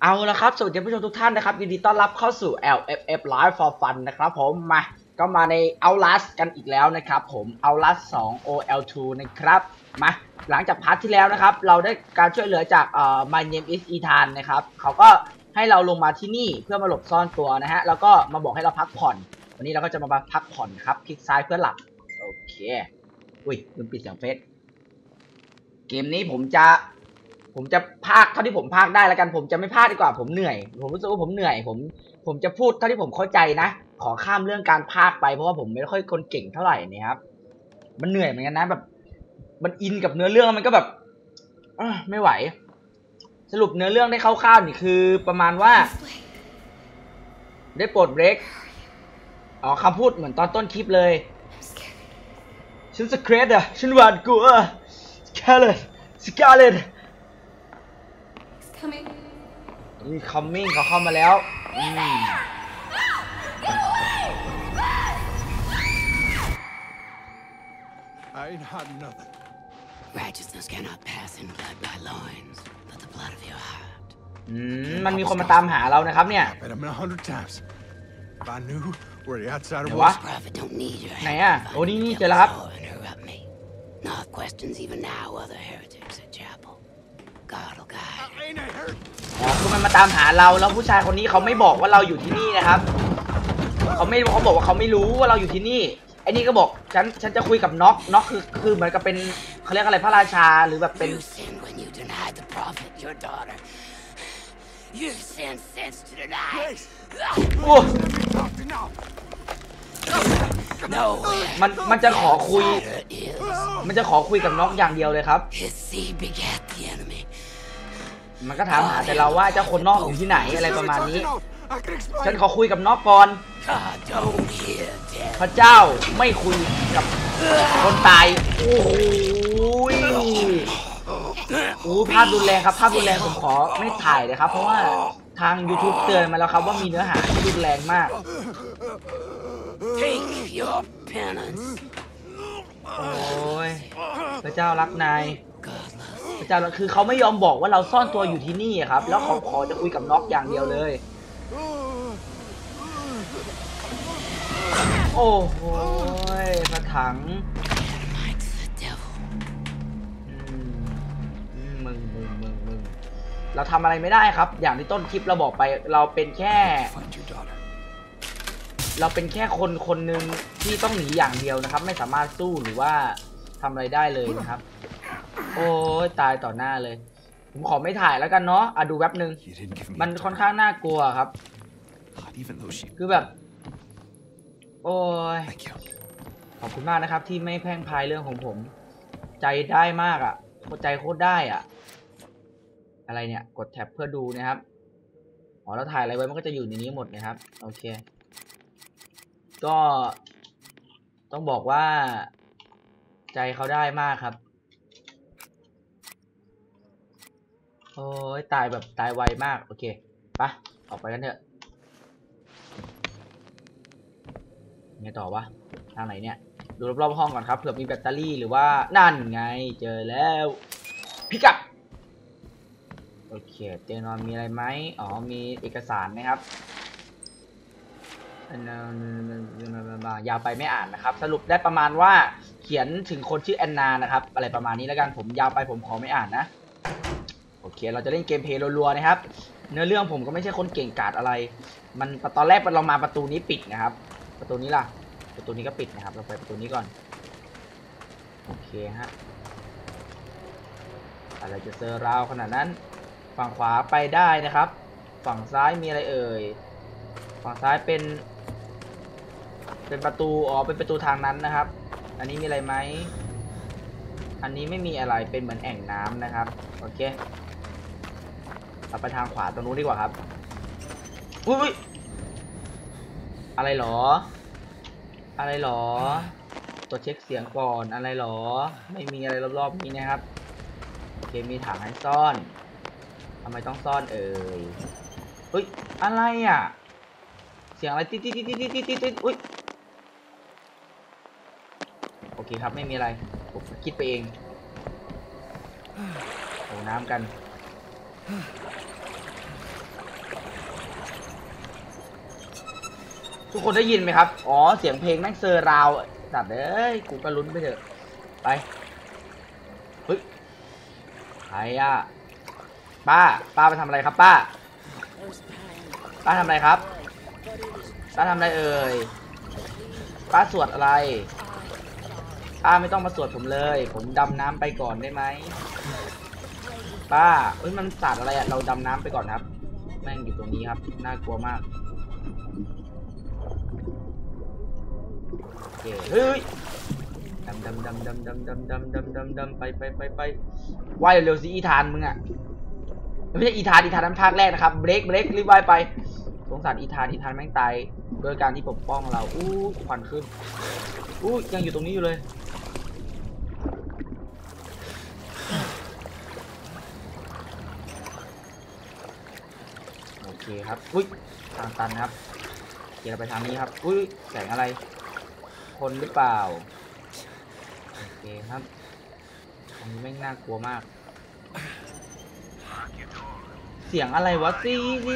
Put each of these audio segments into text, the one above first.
เอาละครับสวัสดีผู้ชมทุกท่านนะครับยินดีต้อนรับเข้าสู่ LFF Live for Fun นะครับผมก็มาใน Outlast กันอีกแล้วนะครับผม Outlast 2 OL2 นะครับมาหลังจากพาร์ทที่แล้วนะครับเราได้การช่วยเหลือจากMy Name is Ethan นะครับเขาก็ให้เราลงมาที่นี่เพื่อมาหลบซ่อนตัวนะฮะแล้วก็มาบอกให้เราพักผ่อนวันนี้เราก็จะมาพักผ่อนครับคลิกซ้ายเพื่อหลับโอเคอุ้ยลืมปิดเสียงเฟซเกมนี้ผมจะพากเท่าที่ผมพากได้แล้วกันผมจะไม่พากดีกว่าผมเหนื่อยผมรู้สึกว่าผมเหนื่อยผมจะพูดเท่าที่ผมเข้าใจนะขอข้ามเรื่องการพากไปเพราะว่าผมไม่ค่อยคนเก่งเท่าไหร่นี่ครับมันเหนื่อยเหมือนกันนะแบบมันอินกับเนื้อเรื่องมันก็แบบไม่ไหวสรุปเนื้อเรื่องได้คร่าวๆนี่คือประมาณว่าได้โปรดเบรกคำพูดเหมือนตอนต้นคลิปเลยฉันสเครดอะฉันหวาดกลัวสกาเลตมี coming เขาเข้ามาแล้ว I ain't had nothing. Righteousness cannot pass in blood by loins, but the blood of your heart. มันมีคนมาตามหาเรานะครับเนี่ย I bet him 100 times. If I knew where the outsider ไหนวะ was. Prophet don't need your ไหน help. อ่ะโอ้นี่เจอแล้วครับ Interrupt me. Not questions even now other heretics at chapel. God will guide. I ain't a hurt. คือมันมาตามหาเราแล้วผู้ชายคนนี้เขาไม่บอกว่าเราอยู่ที่นี่นะครับเขาบอกว่าเขาไม่รู้ว่าเราอยู่ที่นี่ไอ้นี่ก็บอกฉันจะคุยกับน็อกคือเหมือนกับเป็นเขาเรียกอะไรพระราชาหรือแบบเป็น You sinned when you denied the prophet your daughter. You sinned since to deny. โอ้ Talking now. No. มันจะขอคุย Is มันจะขอคุยกับน็อกอย่างเดียวเลยครับ his seed begat the enemy. มันก็ถามหาแต่เราว่าเจ้าคนนอกอยู่ที่ไหนอะไรประมาณนี้ I can ฉัน explain. ขอคุยกับน็อกก่อน God don't hear death. พระเจ้าไม่คุยกับคนตายโอ้โหภาพรุนแรงครับภาพรุนแรงผมขอไม่ถ่ายเลยครับเพราะว่าทาง YouTube เตือนมาแล้วครับว่ามีเนื้อหาที่รุนแรงมาก Take your penance. โอ้ยพระเจ้ารักนาย God loves พระเจ้าคือเขาไม่ยอมบอกว่าเราซ่อนตัวอยู่ที่นี่ครับแล้วเขาขอจะคุยกับน็อกอย่างเดียวเลยโอ้โหพระถัง might the devil. มึงเราทำอะไรไม่ได้ครับอย่างที่ต้นคลิปเราบอกไปเราเป็นแค่ Find your daughter. คนหนึ่งที่ต้องหนีอย่างเดียวนะครับไม่สามารถสู้หรือว่าทำอะไรได้เลยนะครับโอ้ยตายต่อหน้าเลยผมขอไม่ถ่ายแล้วกันเนาะดูแป๊บนึง You didn't give me มัน a ค่อนข้างน่ากลัวครับ thought, even though she. คือแบบโอ้ย Thank you. ขอบคุณมากนะครับที่ไม่แพร่งพรายเรื่องของผมใจได้มากใจโคตรได้อะไรเนี่ยกดแท็บเพื่อดูนะครับเราถ่ายอะไรไว้มันก็จะอยู่ในนี้หมดนะครับโอเคก็ต้องบอกว่าใจเขาได้มากครับโอ้ยตายแบบตายไวมากโอเคไปออกไปกันเถอะไงต่อวะทางไหนเนี่ยดูรอบๆห้องก่อนครับเผื่อมีแบตเตอรี่หรือว่านั่นไงเจอแล้วพิกัดโอเคเตียงนอนมีอะไรไหมมีเอกสารนะครับยาวไปไม่อ่านนะครับสรุปได้ประมาณว่าเขียนถึงคนชื่อแอนนานะครับอะไรประมาณนี้แล้วกันผมยาวไปผมขอไม่อ่านนะโอเคเราจะเล่นเกมเพลย์รัวๆนะครับเนื้อเรื่องผมก็ไม่ใช่คนเก่งกาจอะไรมันตอนแรกเรามาประตูนี้ปิดนะครับประตูนี้ล่ะประตูนี้ก็ปิดนะครับเราไปประตูนี้ก่อนโอเคฮะอะไรจะเซอร์ราวขนาดนั้นฝั่งขวาไปได้นะครับฝั่งซ้ายมีอะไรเอ่ยฝั่งซ้ายเป็นประตูเป็นประตูทางนั้นนะครับอันนี้มีอะไรไหมอันนี้ไม่มีอะไรเป็นเหมือนแอ่งน้ำนะครับโอเคเราไปทางขวาตรงนู้นดีกว่าครับอุ้ยอะไรหรอตัวเช็คเสียงก่อนอะไรหรอไม่มีอะไรรอบๆนี้นะครับโอเคมีถังให้ซ่อนทำไมต้องซ่อนเอ่ยเฮ้ยอะไรเสียงอะไรติ๊ดอุ้ยโอเคครับไม่มีอะไรผมคิดไปเองโอ้น้ำกันทุกคนได้ยินไหมครับอ๋อเสียงเพลงแม่งเซอร์ราวสัตว์เอ้ยกูก็ลุ้นไปเถอะไปเฮ้ยใครอะป้าไปทำอะไรครับป้าทำอะไรครับป้าทำอะไรเอ่ยป้าสวดอะไรป้าไม่ต้องมาสวดผมเลยผมดำน้ำไปก่อนได้ไหมป้าเฮ้ยมันสัตว์อะไรอะเราดำน้ำไปก่อนครับแม่งอยู่ตรงนี้ครับน่ากลัวมากโอเคเฮ้ยดำไปว่ายเร็วๆสิอีธานมึงอะไม่ใช่อีธานนั้นภาคแรกนะครับเบรกรีบว่ายไปสงสารอีธานแม่งตายโดยการที่ปกป้องเราควันขึ้นยังอยู่ตรงนี้อยู่เลยโอเคครับทางตันครับเดี๋ยวเราไปทางนี้ครับแสงอะไรคนหรือเปล่าโอเคครับอันนี้แม่งน่ากลัวมากเสียงอะไรวะซี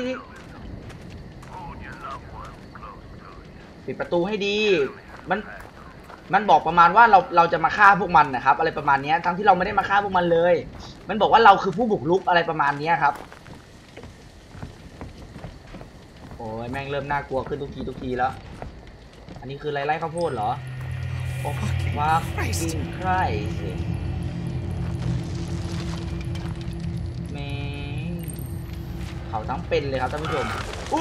ปิดประตูให้ดีมันบอกประมาณว่าเราจะมาฆ่าพวกมันนะครับอะไรประมาณนี้ทั้งที่เราไม่ได้มาฆ่าพวกมันเลยมันบอกว่าเราคือผู้บุกรุกอะไรประมาณนี้ครับโอ้ยแม่งเริ่มน่ากลัวขึ้นทุกทีแล้วอันนี้คือไล่ข้าวโพดเหรอโอ้ว้ากิ้งใครสิแม่งเขาทั้งเป็นเลยครับท่านผู้ชม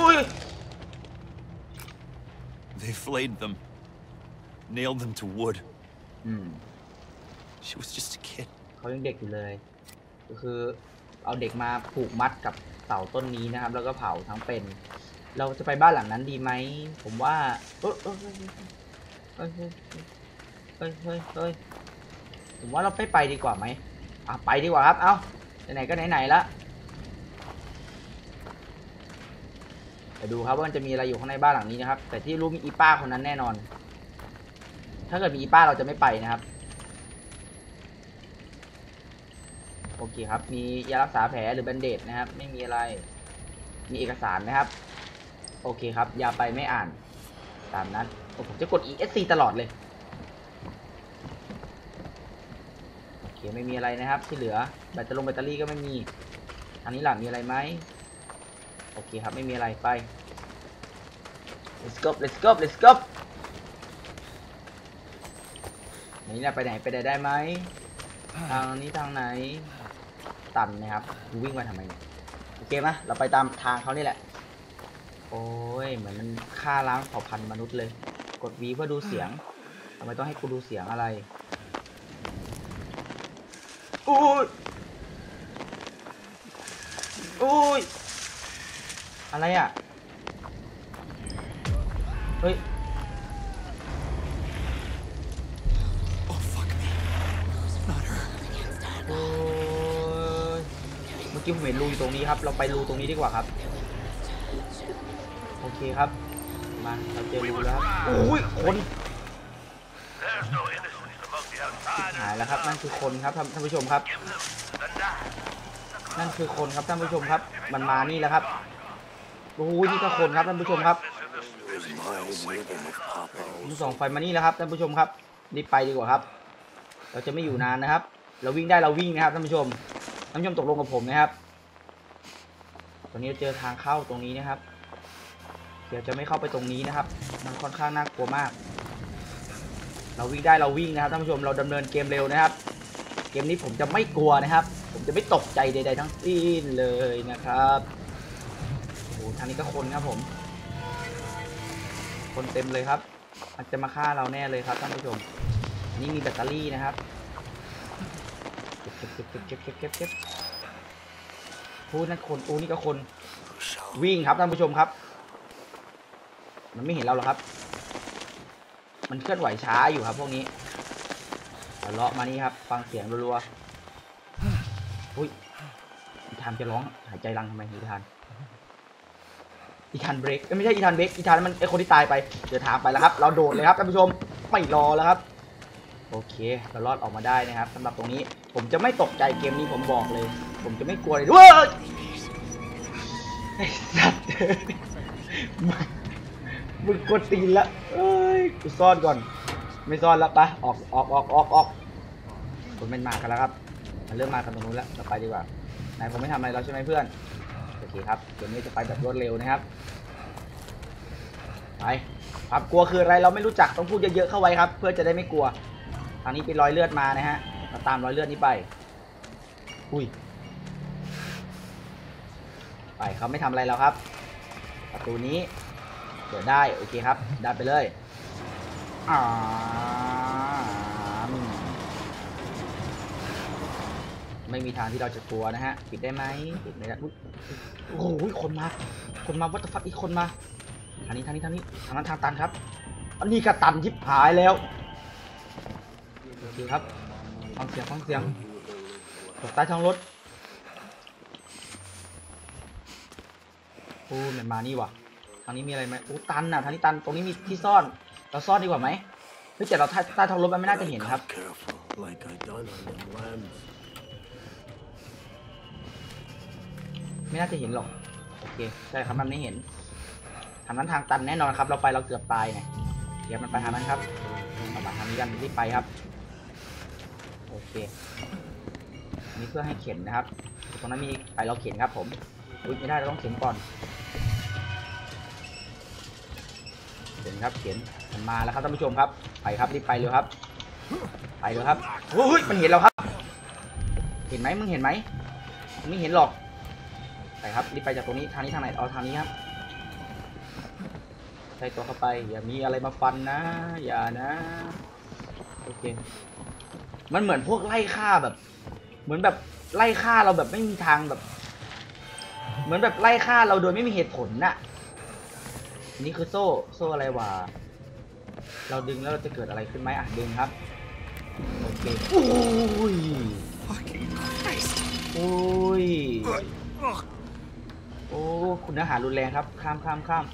They flayed them, nailed them to wood. She was just a kid. เขายังเด็กอยู่เลยก็คือเอาเด็กมาผูกมัดกับเสาต้นนี้นะครับแล้วก็เผาทั้งเป็นเราจะไปบ้านหลังนั้นดีไหมผมว่าเฮ้ยผมว่าเราไปดีกว่าไหมไปดีกว่าครับเอาไหนก็ไหนละไปดูครับว่ามันจะมีอะไรอยู่ข้างในบ้านหลังนี้นะครับแต่ที่รู้มีอีป้าคนนั้นแน่นอนถ้าเกิดมีอีป้าเราจะไม่ไปนะครับโอเคครับมียารักษาแผลหรือแบนเดจนะครับไม่มีอะไรมีเอกสารนะครับโอเคครับอย่าไปไม่อ่านตามนั้นผมจะกด ESC ตลอดเลยโอเคไม่มีอะไรนะครับที่เหลือแบตเตอรี่ก็ไม่มีอันนี้หลังมีอะไรไหมโอเคครับไม่มีอะไรไป let's go นี่นะไปไหนได้ไหมทางนี้ทางไหนตันนะครับวิ่งมาทำไมโอเคไหมเราไปตามทางเขานี่แหละโอ้ยเหมือนมันฆ่าล้างเผ่าพันธุ์มนุษย์เลยกด V เพื่อดูเสียงทำไมต้องให้กูดูเสียงอะไรอะไรอ่ะเฮ้ยเมื่อกี้ผมเห็นรูอยู่ตรงนี้ครับเราไปรูตรงนี้ดีกว่าครับโอเคครับมาเราเจอรูแล้วครับคนหายแล้วครับนั่นคือคนครับท่านผู้ชมครับนั่นคือคนครับท่านผู้ชมครับมันมานี่แล้วครับนี่ก็คนครับท่านผู้ชมครับดูส่องไฟมานี่แล้วครับท่านผู้ชมครับรีบไปดีกว่าครับเราจะไม่อยู่นานนะครับเราวิ่งได้เราวิ่งนะครับท่านผู้ชมตกลงกับผมนะครับตอนนี้เราเจอทางเข้าตรงนี้นะครับเดี๋ยวจะไม่เข้าไปตรงนี้นะครับมันค่อนข้างน่ากลัวมากเราวิ่งได้เราวิ่งนะครับท่านผู้ชมเราดำเนินเกมเร็วนะครับเกมนี้ผมจะไม่กลัวนะครับผมจะไม่ตกใจใดๆทั้งสิ้นเลยนะครับทางนี้ก็คนครับผมคนเต็มเลยครับมันจะมาฆ่าเราแน่เลยครับท่านผู้ชมนี่มีแบตเตอรี่นะครับเก็บนั่นคนนี่ก็คนวิ่งครับท่านผู้ชมครับมันไม่เห็นเราหรอกครับมันเคลื่อนไหวช้าอยู่ครับพวกนี้เลาะมานี่ครับฟังเสียงรัวๆอีธานจะร้องหายใจรังทำไมอีธานเบรกไม่ใช่อีธานเบรกอีธานมันไอคนที่ตายไปเดี๋ยวถามไปแล้วครับเราโดดเลยครับท่านผู้ชมไม่รอแล้วครับโอเคเรารอดออกมาได้นะครับสำหรับตรงนี้ผมจะไม่ตกใจเกมนี้ผมบอกเลยผมจะไม่กลัวเลยไอ้สัตว์มึงกดตีนละเอ้ยกูซ่อนก่อนไม่ซ่อนแล้วไปออกคนเป็นมากันแล้วครับมันเริ่มมากันตรงนู้นแล้วเราไปดีกว่านายคงไม่ทำอะไรเราใช่ไหมเพื่อนโอเคครับเกมนี้จะไปแบบรวดเร็วนะครับไปความกลัวคืออะไรเราไม่รู้จักต้องพูดเยอะๆเข้าไว้ครับเพื่อจะได้ไม่กลัวทางนี้เป็นรอยเลือดมานะฮะเราตามรอยเลือดนี้ไปอุ้ยไปเขาไม่ทำอะไรแล้วครับประตูนี้เปิดได้โอเคครับดันไปเลยไม่มีทางที่เราจะกลัวนะฮะปิดได้ไหมปิดไม่ได้โอ้โหคนมาวัตถุฟักอีกคนมาทางนี้ทางนั้นทางตันครับอันนี้กระตันทิพหายแล้วโอเคครับฟังเสียงตกใต้ท้องรถโอ้มันมานี่วะทางนี้มีอะไรไหมโอ้ตันอ่ะทางนี้ตันตรงนี้มีที่ซ่อนเราซ่อนดีกว่าไหมเฮ้ยแต่เราใต้ท้องรถมันไม่น่าจะเห็นครับไม่น่าจะเห็นหรอกโอเคใช่ครับมันไม่เห็นทางนั้นทางตันแน่นอนครับเราไปเราเกือบตายไงเดี๋ยวมันไปทางนั้นครับเรามาทางนี้กันรีบไปครับโอเคนี่เพื่อให้เข็นนะครับตรงนั้นมีไปเราเข็นครับผมอุ๊ยไม่ได้เราต้องเข็นก่อนเข็นครับเข็นมันมาแล้วครับท่านผู้ชมครับไปครับรีบไปเร็วครับไปเร็วครับเฮ้ยมันเห็นเราครับเห็นไหมมึงเห็นไหมไม่เห็นหรอกไปครับรีบไปจากตรงนี้ทางนี้ทางไหนเอาทางนี้ครับใส่ตัวเข้าไปอย่ามีอะไรมาฟันนะอย่านะโอเคมันเหมือนพวกไล่ฆ่าแบบเหมือนแบบไล่ฆ่าเราแบบไม่มีทางแบบเหมือนแบบไล่ฆ่าเราโดยไม่มีเหตุผลน่ะนี่คือโซ่อะไรวะเราดึงแล้วเราจะเกิดอะไรขึ้นไหมอ่ะดึงครับโอเคโอ้ยโอ้ยโอ้คุณเนื้อหารุนแรงครับข้าม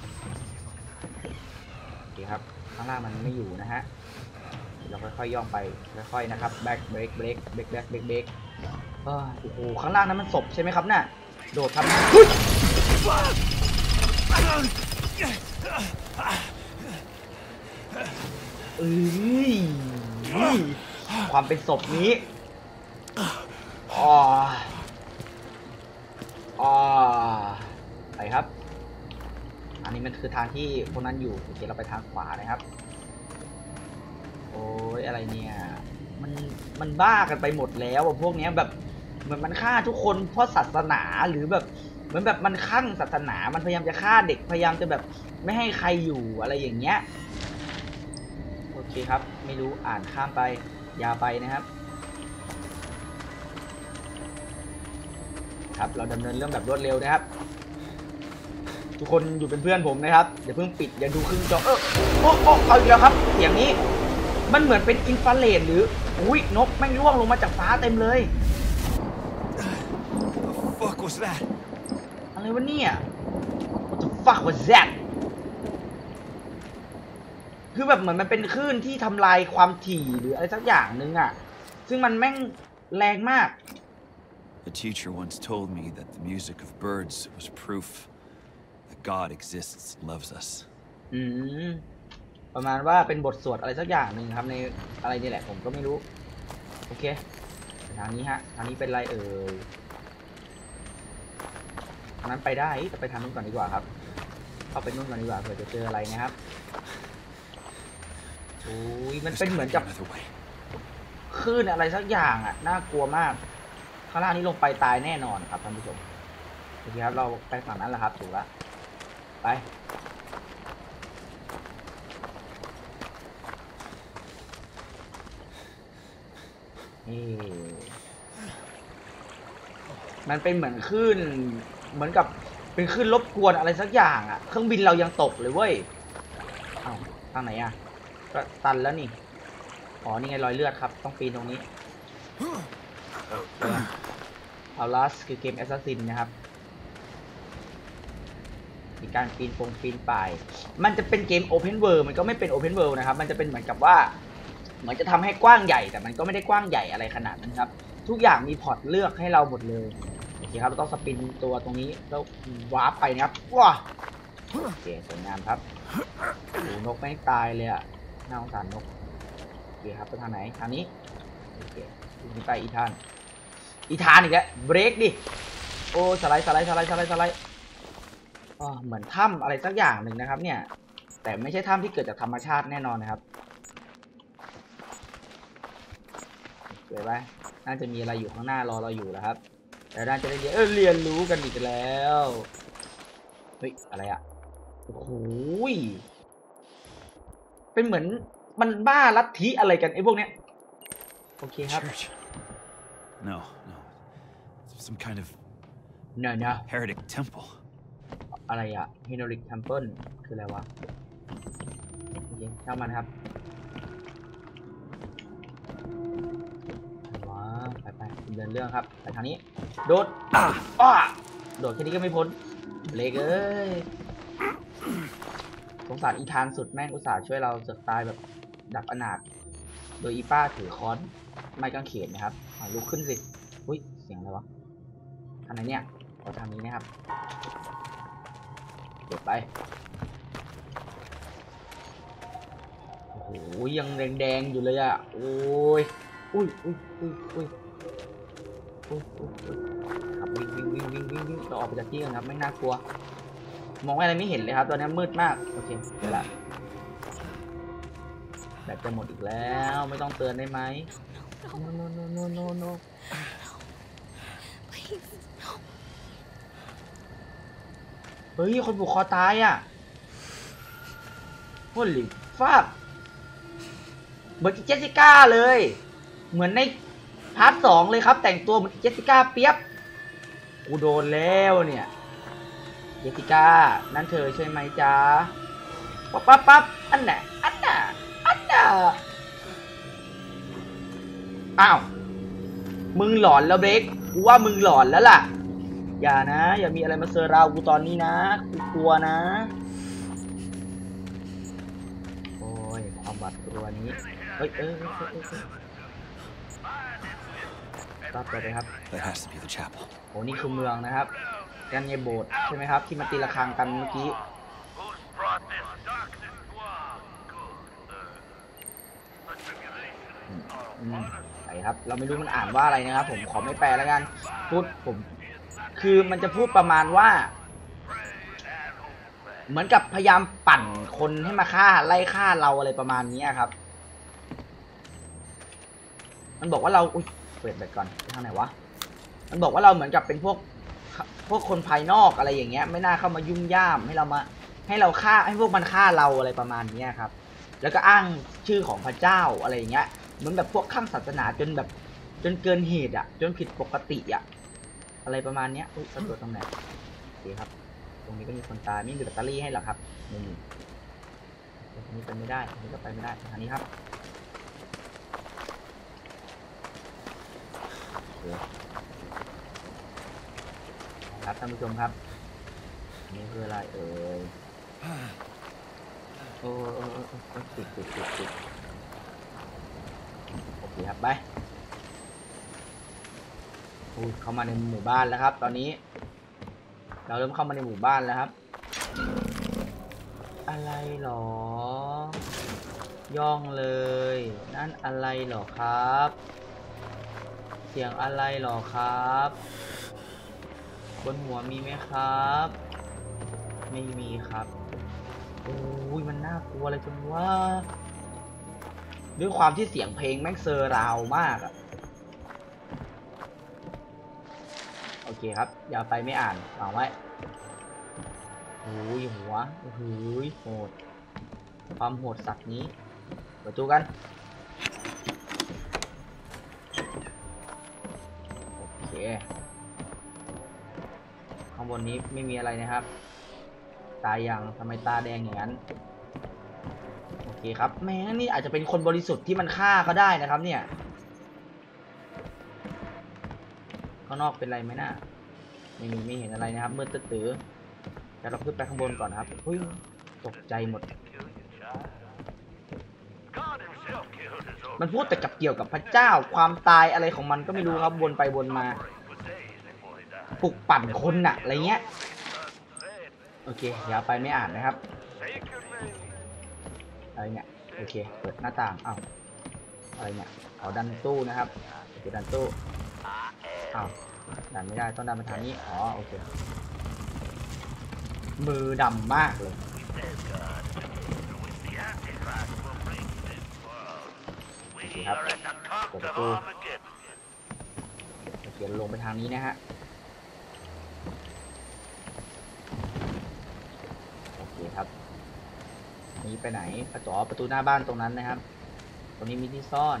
โอเคครับข้างล่างมันไม่อยู่นะฮะเราค่อยๆย่องไปค่อยๆนะครับแบ็คเบรกโอ้โหข้างล่างนั้นมันศพใช่ไหมครับน่ะโดดครับความเป็นศพนี้ไปครับอันนี้มันคือทางที่พวกนั้นอยู่โอเคเราไปทางขวานะครับโอ้ยอะไรเนี่ยมันบ้ากันไปหมดแล้วพวกนี้แบบเหมือนมันฆ่าทุกคนเพราะศาสนาหรือแบบเหมือนแบบมันคลั่งศาสนามันพยายามจะฆ่าเด็กพยายามจะแบบไม่ให้ใครอยู่อะไรอย่างเงี้ยโอเคครับไม่รู้อ่านข้ามไปยาวไปนะครับครับเราดำเนินเรื่องแบบรวดเร็วนะครับทุกคนอยู่เป็นเพื่อนผมนะครับอย่าเพิ่งปิดอย่าดูครึ่งจอเอาอีกแล้วครับเสียงนี้มันเหมือนเป็นอินฟราเรดหรืออุ้ยนกแม่งร่วงลงมาจากฟ้าเต็มเลยอะไรวะเนี่ย What the fuck was that คือแบบเหมือนมันเป็นคลื่นที่ทำลายความถี่หรืออะไรสักอย่างนึงอ่ะซึ่งมันแม่งแรงมาก A teacher once told me that the music of birds was proof that God exists and loves us. ประมาณว่าเป็นบทสวดอะไรสักอย่างหนึ่งครับในอะไรนี่แหละผมก็ไม่รู้โอเคทางนี้ฮะทางนี้เป็นไรทางนั้นไปได้แต่ไปทางนู้นก่อนดีกว่าครับเข้าไปนู้นก่อนดีกว่าเผื่อจะเจออะไรนะครับโอ้ยมันเป็นเหมือนกับคลื่นอะไรสักอย่างอ่ะน่ากลัวมากข้างล่างนี้ลงไปตายแน่นอนครับท่านผู้ชมโอเคครับเราไปฝั่งนั้นแหละครับถูกแล้วไปนี่มันเป็นเหมือนคลื่นเหมือนกับเป็นคลื่นรบกวนอะไรสักอย่างอ่ะเครื่องบินเรายังตกเลยเว้ยเอ้าทางไหนอ่ะก็ตันแล้วนี่อ๋อนี่ไงรอยเลือดครับต้องปีนตรงนี้เอาลัสคือเกมแอสซัสซินนะครับมีการปีนป่ายมันจะเป็นเกม Open World มันก็ไม่เป็น Open World นะครับมันจะเป็นเหมือนกับว่าเหมือนจะทำให้กว้างใหญ่แต่มันก็ไม่ได้กว้างใหญ่อะไรขนาดนั้นครับทุกอย่างมีพอร์ตเลือกให้เราหมดเลยโอเคครับเราต้องสปินตัวตรงนี้แล้ววาร์ปไปนะครับว้าโอเคสวยงามครับดูนกไม่ตายเลยอะน่าสงสารนกโอเคครับไปทางไหนทางนี้โอเคดูไปอีธานอีกแล้วเบรกดิโอ้สไลด์เหมือนถ้ำอะไรสักอย่างหนึ่งนะครับเนี่ยแต่ไม่ใช่ถ้ำที่เกิดจากธรรมชาติแน่นอนนะครับเดี๋ยวไปน่าจะมีอะไรอยู่ข้างหน้ารอเราอยู่แล้วครับแต่น่าจะได้เรียนรู้กันอีกแล้วเฮ้ยอะไรอะโอ้โหเป็นเหมือนมันบ้าลัทธิอะไรกันไอ้พวกเนี้ยโอเคครับ No. Some kind of no heretic temple. อะไรอะ Heroic Temple คืออะไรวะโอเคช่างมันครับว้าไปเดินเรื่องครับไปทางนี้โดดโดดแค่นี้ก็ไม่พ้นเล็กเอ้ยสงสารอีธานสุดแม่งอุตส่าห์ช่วยเราเสือกตายแบบดับอนาถโดยอีป้าถือค้อนไม้กางเขนนะครับลุกขึ้นสิอุ้ยเสียงอะไรวะทางไหนเนี่ยขอทางนี้นะครับเก็บไปโอ้โหยังแดงอยู่เลยอ่ะโอ้ยอุ้ยครับวิ่งเราออกไปจากที่กันครับไม่น่ากลัวมองอะไรไม่เห็นเลยครับตอนนี้มืดมากโอเคเดี๋ยวละแบตจะหมดอีกแล้วไม่ต้องเตือนได้ไหม no เฮ้ยคนผูกคอตายอ่ะโอ้ลิฟาบเหมือนเจสสิก้าเลยเหมือนในพาร์ท 2เลยครับแต่งตัวเหมือนเจสสิก้าเปียบกูโดนแล้วเนี่ยเจสสิก้านั่นเธอใช่ไหมจ๊ะปั๊บอันน่ะอ้าวมึงหลอนแล้วเบรกกูว่ามึงหลอนแล้วล่ะอย่านะอย่ามีอะไรมาเซอร์ราวกูตอนนี้นะกูกลัวนะโอ้ยความหวาดกลัวนี้เฮ้ยรับไปเลยครับ That has to be the chapel. โอ้นี่คือเมืองนะครับกันในโบสถ์ใช่ไหมครับที่มาตีระฆังกันเมื่อกี้ไหนครับเราไม่รู้มันอ่านว่าอะไรนะครับผมขอไม่แปลแล้วกันพูดผมคือมันจะพูดประมาณว่าเหมือนกับพยายามปั่นคนให้มาฆ่าไล่ฆ่าเราอะไรประมาณนี้ครับมันบอกว่าเราเปิดแบตก่อนทางไหนวะมันบอกว่าเราเหมือนกับเป็นพวกคนภายนอกอะไรอย่างเงี้ยไม่น่าเข้ามายุ่งย่ามให้เราฆ่าให้พวกมันฆ่าเราอะไรประมาณนี้ครับแล้วก็อ้างชื่อของพระเจ้าอะไรอย่างเงี้ยเหมือนแบบพวกข้างศาสนาจนเกินเหตุอ่ะจนผิดปกติอ่ะอะไรประมาณนี้สำรวจตรงไหนโอเคครับตรงนี้ก็มีคนตายไม่มีแบตเตอรี่ให้หรอครับนี่ตรงนี้ไปไม่ได้ตรงนี้ก็ไปไม่ได้ทางนี้ครับครับท่านผู้ชมครับนี่คืออะไรเอ่ยโอ้ติดโอเคครับไปเข้ามาในหมู่บ้านแล้วครับตอนนี้เราเริ่มเข้ามาในหมู่บ้านแล้วครับอะไรหรอย่องเลยนั่นอะไรหรอครับเสียงอะไรหรอครับบนหัวมีไหมครับไม่มีครับโอ้ยมันน่ากลัวเลยจังว่าด้วยความที่เสียงเพลงแม่งเซอร์ราวมากอะโอเคครับอย่าไปไม่อ่านวางไว้โอ้ยหัวโอ้โหโหดความโหดสัตว์นี้ไปดูกันโอเคข้างบนนี้ไม่มีอะไรนะครับตายังทำไมตาแดงอย่างนั้นโอเคครับแม่นี่อาจจะเป็นคนบริสุทธิ์ที่มันฆ่าก็ได้นะครับเนี่ยข้างนอกเป็นไรไหมน่ะไม่เห็นอะไรนะครับมืดตื้อแต่เราขึ้นไปข้างบนก่อนครับตกใจหมดมันพูดแต่กับเกี่ยวกับพระเจ้าความตายอะไรของมันก็ไม่รู้ครับวนไปวนมาปลุกปั่นคนน่ะอะไรเงี้ยโอเคอย่าไปไม่อ่านนะครับอะไรเนี่ยโอเคเปิดหน้าต่างอ้าวอะไรเนี่ยเอาดันตู้นะครับโอเคดันตู้อ้าวดันไม่ได้ต้องดันมาทางนี้อ๋อโอเคมือดำมากเลยโอเคครับเปิดประตูโอเคลงไปทางนี้นะฮะโอเคครับนี้ไปไหนประตูหน้าบ้านตรงนั้นนะครับตรงนี้มีที่ซ่อน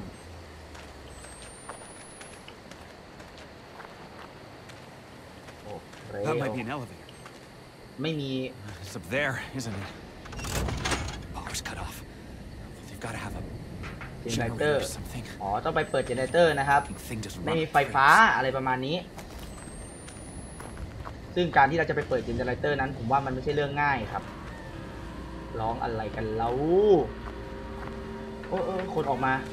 โอ้เร็ว That might be an elevator. ไม่มี It's up there, isn't it? Power's cut off. They've got to have a เจเนเรเตอร์ generator or something. อ๋อต้องไปเปิดเจเนเรเตอร์นะครับ Thing doesn't ไม่ run มี like ไฟฟ้า this. อะไรประมาณนี้ ซึ่งการที่เราจะไปเปิดเจเนเรเตอร์นั้นผมว่ามันไม่ใช่เรื่องง่ายครับร้องอะไรกันแล้วโอ้คนออกมา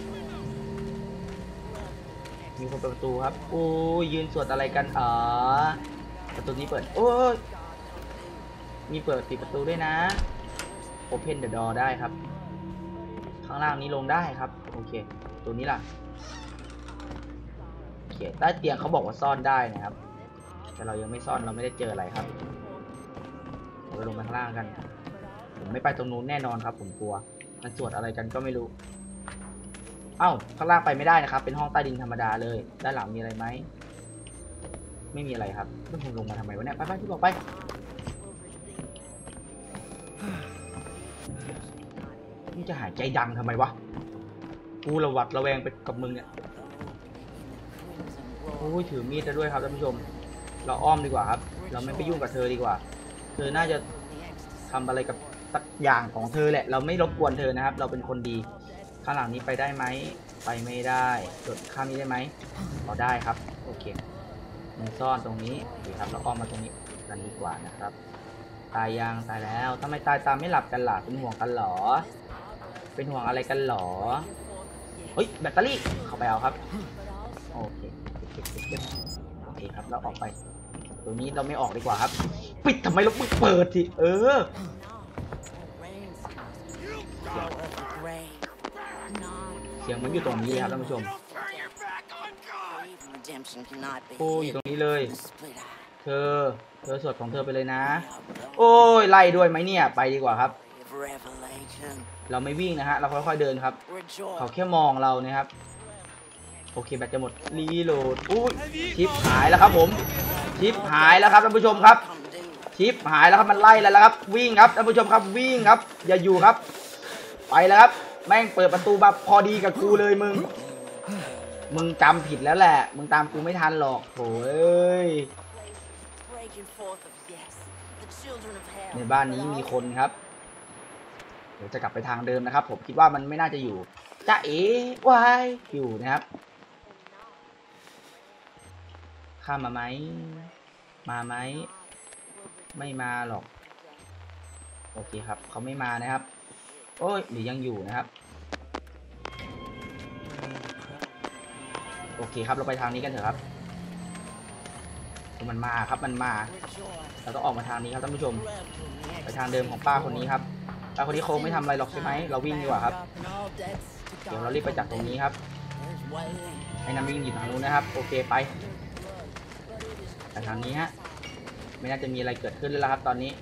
มีคนเปิดประตูครับโอ้ยยืนสวดอะไรกันประตูนี้เปิดโอ้ยมีเปิดปิดประตูด้วยนะ Open the door ได้ครับข้างล่างนี้ลงได้ครับโอเคตัวนี้ล่ะโอเคใต้เตียงเขาบอกว่าซ่อนได้นะครับแต่เรายังไม่ซ่อนเราไม่ได้เจออะไรครับเราลงมาข้างล่างกันผมไม่ไปตรงนู้นแน่นอนครับผมกลัวมันสวดอะไรกันก็ไม่รู้เอ้าข้างล่างไปไม่ได้นะครับเป็นห้องใต้ดินธรรมดาเลยด้านหลังมีอะไรไหมไม่มีอะไรครับต้องลงมาทำไมวะเนี่ยไปที่บอกไปมึงจะหายใจดังทำไมวะกูระวัดระแวงไปกับมึงเนี่ยโอ้ยถือมีดจะด้วยครับท่านผู้ชมเราอ้อมดีกว่าครับเราไม่ไปยุ่งกับเธอดีกว่าเธอน่าจะทำอะไรกับสักอย่างของเธอแหละเราไม่รบกวนเธอนะครับเราเป็นคนดีข้างหลังนี้ไปได้ไหมไปไม่ได้จดข้ามนี้ได้ไหมเราได้ครับโอเคมันซ่อนตรงนี้ดีครับเราอ้อมมาตรงนี้กันดีกว่านะครับตายยังตายแล้วทำไมตายตามไม่หลับกันล่ะเป็นห่วงกันหรอเป็นห่วงอะไรกันหรอเฮ้ยแบตเตอรี่เข้าไปเอาครับโอเคโอเคครับเราออกไปตัวนี้เราไม่ออกดีกว่าครับปิดทำไมเราไม่เปิดสิเสียงมันอยู่ตรงนี้เลยครับท่านผู้ชมโอ้ยอยู่ตรงนี้เลยเธอสวดของเธอไปเลยนะโอ้ยไล่ด้วยไหมเนี่ยไปดีกว่าครับเราไม่วิ่งนะฮะเราค่อยๆเดินครับเขาแค่มองเรานะครับโอเคแบตจะหมดรีโหลดอุ้ยชิปหายแล้วครับผมชิปหายแล้วครับท่านผู้ชมครับชิปหายแล้วครับมันไล่แล้วครับวิ่งครับท่านผู้ชมครับวิ่งครับอย่าอยู่ครับไปแล้วครับแม่งเปิดประตูมาพอดีกับกูเลยมึงจำผิดแล้วแหละมึงตามกูไม่ทันหรอกโถ่ในบ้านนี้มีคนครับเดี๋ยวจะกลับไปทางเดิมนะครับผมคิดว่ามันไม่น่าจะอยู่จ้าเอ๋วายอยู่นะครับข้ามมาไหมมาไหมไม่มาหรอกโอเคครับเขาไม่มานะครับโอ้ยหรือยังอยู่นะครับโอเคครับเราไปทางนี้กันเถอะครับมันมาครับมันมาเราต้องออกมาทางนี้ครับท่านผู้ชมไปทางเดิมของป้าคนนี้ครับป้าคนนี้คงไม่ทำอะไรหรอกใช่ไหมเราวิ่งดีกว่าครับเดี๋ยวเรารีบไปจากตรงนี้ครับให้น้ำวิ่งอยู่ทางนู้นนะครับโอเคไปทางนี้ฮะไม่น่าจะมีอะไรเกิดขึ้นแล้วครับตอนนี้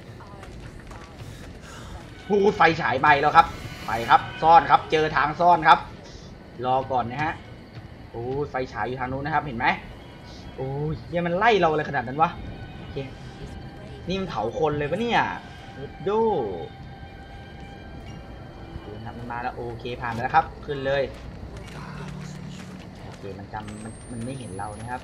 พูดไฟฉายไปแล้วครับไปครับซ่อนครับเจอทางซ่อนครับรอก่อนนะฮะโอ้ไฟฉายอยู่ทางนู้นนะครับเห็นไหมโอ้ยเนี่ยมันไล่เราอะไรขนาดนั้นวะโอเคนี่มันเผาคนเลยปะเนี่ยดูครับมันมาแล้วโอเคผ่านไปแล้วครับขึ้นเลยโอเคมันไม่เห็นเรานะครับ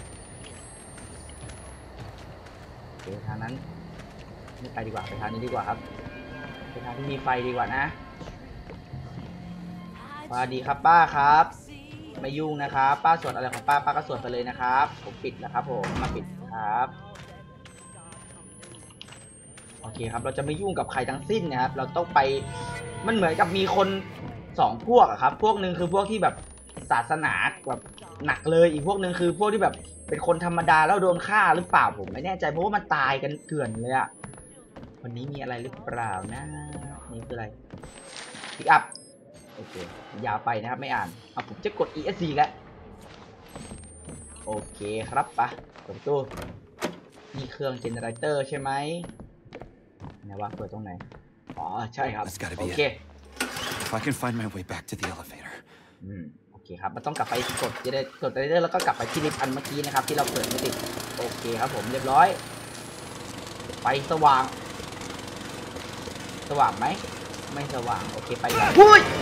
โอเคทางนั้นไม่ไปดีกว่าไปทางนี้ดีกว่าครับไปทางที่มีไฟดีกว่านะสวัสดีครับป้าครับไม่ยุ่งนะครับป้าสวดอะไรของป้าก็สวดไปเลยนะครับผมปิดแล้วครับผมมาปิดครับโอเคครับเราจะไม่ยุ่งกับใครทั้งสิ้นนะครับเราต้องไปมันเหมือนกับมีคน2พวกอะครับพวกหนึ่งคือพวกที่แบบศาสนาแบบหนักเลยอีกพวกหนึ่งคือพวกที่แบบเป็นคนธรรมดาแล้วโดนฆ่าหรือเปล่าผมไม่แน่ใจเพราะว่ามันตายกันเกลื่อนเลยอะวันนี้มีอะไรหรือเปล่านะนี่คืออะไรพิกอัพโอเคยาวไปนะครับไม่อ่านเอาผมจะกด ESC แล้วโอเคครับปะเปิดตู้นี่เครื่องเจเนเรเตอร์ใช่ไหมไหนวะเปิดตรงไหนอ๋อใช่ครับโอเค If I can find my way back to the elevator โอเคครับมันต้องกลับไปกดเจเนเรเตอร์แล้วก็กลับไปที่ลิฟต์อันเมื่อกี้นะครับที่เราเปิดไม่ติดโอเคครับผมเรียบร้อยไฟสว่างไหมไม่สว่างโอเคไปเลยหุ้ย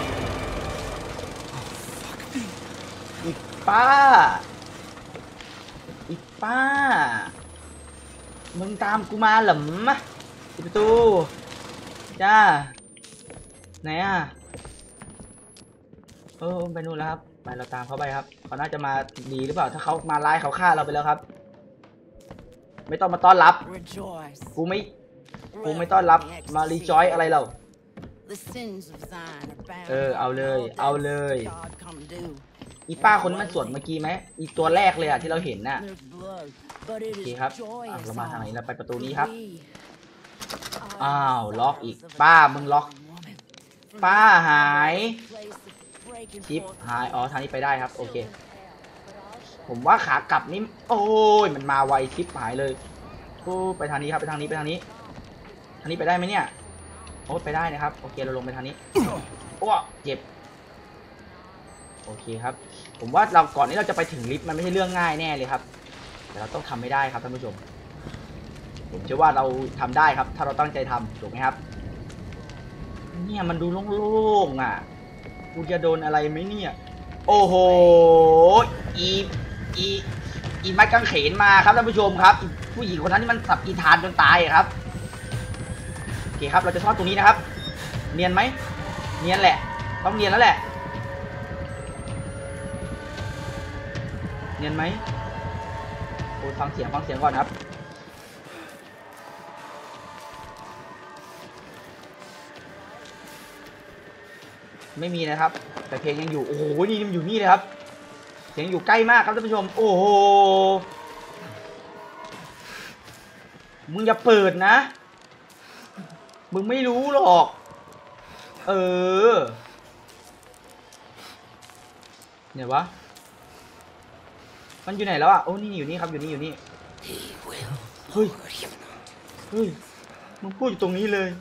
อีป้ามึงตามกูมาเหรอมะปิดประตูจ้าไหนอ่ะไปนู่นแล้วครับไปเราตามเขาไปครับเขาน่าจะมาดีหรือเปล่าถ้าเขามาไล่เขาฆ่าเราไปแล้วครับไม่ต้องมาต้อนรับกูไม่ต้อนรับมารีจอยอะไรเราเอาเลยอีป้าคนมันสวดเมื่อกี้ไหมอีตัวแรกเลยอ่ะที่เราเห็นน่ะโอเคครับเรามาทางไหนเราไปประตูนี้ครับอ้าวล็อกอีกป้ามึงล็อกป้าหายชิปหายอ๋อทางนี้ไปได้ครับโอเคผมว่าขากลับนี่โอ้ยมันมาไวชิปหายเลยไปทางนี้ครับไปทางนี้ไปได้ไหมเนี่ยโอ้ไปได้นะครับโอเคเราลงไปทางนี้โอ้เจ็บโอเคครับผมว่าเราก่อนที่เราจะไปถึงลิฟต์มันไม่ใช่เรื่องง่ายแน่เลยครับแต่เราต้องทำไม่ได้ครับท่านผู้ชมผมเชื่อว่าเราทำได้ครับถ้าเราตั้งใจทำถูกไหมครับเนี่ยมันดูโล่งๆอ่ะกูจะโดนอะไรไหมเนี่ยโอ้โหอีไม้กางเขนมาครับท่านผู้ชมครับผู้หญิงคนนั้นที่มันสับอีธานจนตายครับโอเคครับเราจะซ่อนตรงนี้นะครับเนียนไหมเนียนแหละต้องเนียนแล้วแหละเนียนไหมโอ้ฟังเสียงก่อนครับไม่มีนะครับแต่เพลงยังอยู่โอ้โหนี่มันอยู่นี่เลยครับเสียงอยู่ใกล้มากครับท่านผู้ชมโอ้โหมึงอย่าเปิดนะมึงไม่รู้หรอกเนี่ยวะมันอยู่ไหนแล้วอ่ะโอ้นี่อยู่นี่ครับอยู่นี่เฮ้ยมึงพูดอยู่ตรงนี้เลย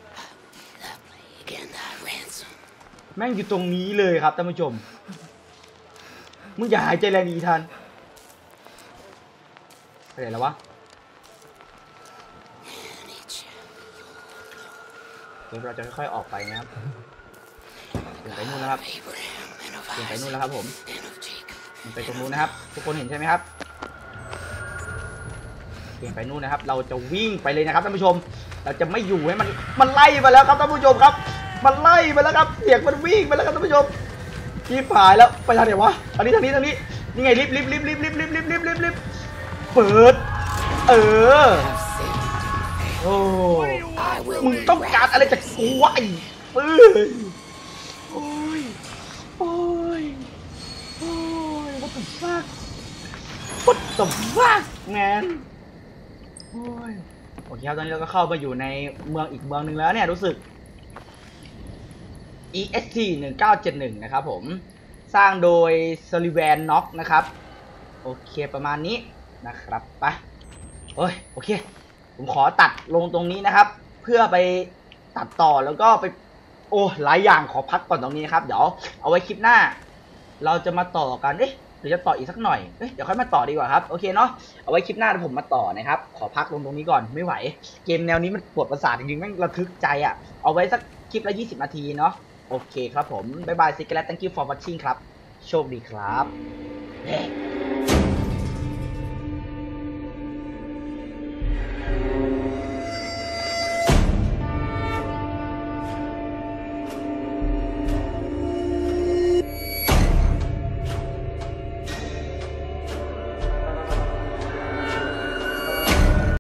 แม่งอยู่ตรงนี้เลยครับท่านผู้ชมมึงอย่าหายใจแรงอีทันไปไหนแล้ววะเดี๋ยวเราจะค่อยๆออกไปนะครับเปลี่ยนไปนู่นแล้วครับผมมันไปตรงนู้นนะครับทุกคนเห็นใช่ไหมครับเปลี่ยนไปนู่นนะครับเราจะวิ่งไปเลยนะครับท่านผู้ชมเราจะไม่อยู่ให้มันไล่มาแล้วครับท่านผู้ชมครับมันไล่ไปแล้วครับเสียงมันวิ่งไปแล้วครับท่านผู้ชมที่ผายแล้วไปทางไหนวะทางนี้นี่ไงลิฟต์เปิดโอ้มึงต้องการอะไรจากกูวะโอ้ยwhat the fuck man โอเคครับตอนนี้เราก็เข้ามาอยู่ในเมืองอีกเมืองหนึ่งแล้วเนี่ยรู้สึก EST 1971นะครับผมสร้างโดย Sullivan Knox นะครับโอเคประมาณนี้นะครับไปโอเคผมขอตัดลงตรงนี้นะครับเพื่อไปตัดต่อแล้วก็ไปหลายอย่างขอพักก่อนตรงนี้นะครับเดี๋ยวเอาไว้คลิปหน้าเราจะมาต่อกันหรือจะต่ออีกสักหน่อยเดี๋ยวค่อยมาต่อดีกว่าครับโอเคเนาะเอาไว้คลิปหน้าผมมาต่อนะครับขอพักลงตรงนี้ก่อนไม่ไหวเกมแนวนี้มันปวดประสาทจริงๆแม่งระทึกใจอ่ะเอาไว้สักคลิปละ20 นาทีเนาะโอเคครับผมบ๊ายบายซิกแลต thank you for watching ครับโชคดีครับ